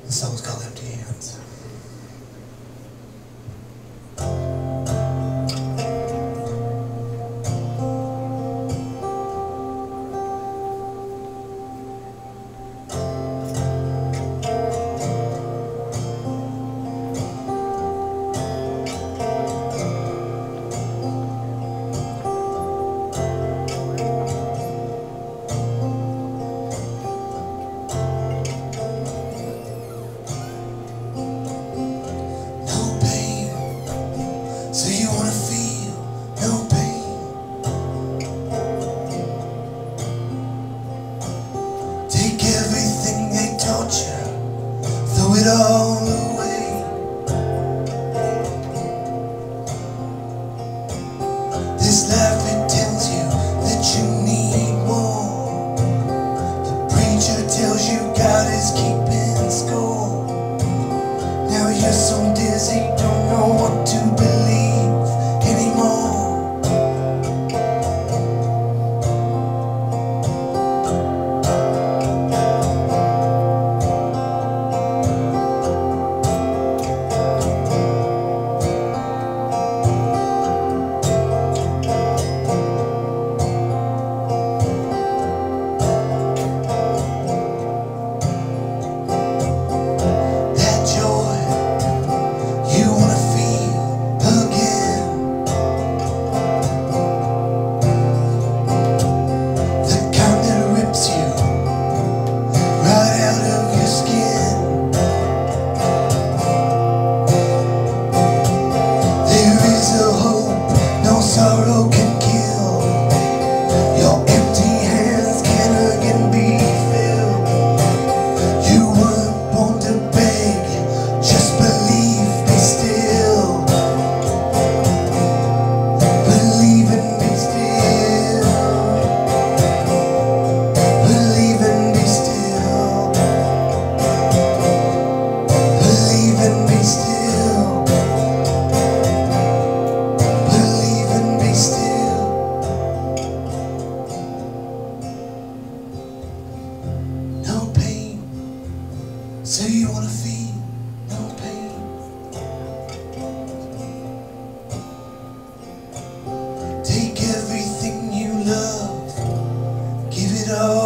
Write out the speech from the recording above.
The song's called Empty Hands. So you wanna feel no pain. Take everything they taught you, throw it all away. This life, it tells you that you need more. The preacher tells you God is keeping score. Now you're so dizzy, don't know what to believe anymore. That joy you wanna feel again, the kind that rips you right out of your skin. There is a hope no sorrow can kill. Your empty hands can again be filled. You weren't born to beg, just believe, be still. Believe and be still. Believe and be still. Believe and be still. Believe and be still. No pain, so you wanna feel no pain. Take everything you love, give it all